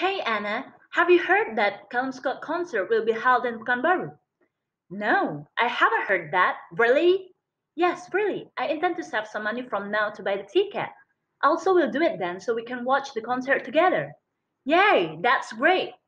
Hey Anna, have you heard that Callum Scott concert will be held in Pekanbaru? No, I haven't heard that. Really? Yes, really. I intend to save some money from now to buy the ticket. Also, we'll do it then so we can watch the concert together. Yay, that's great.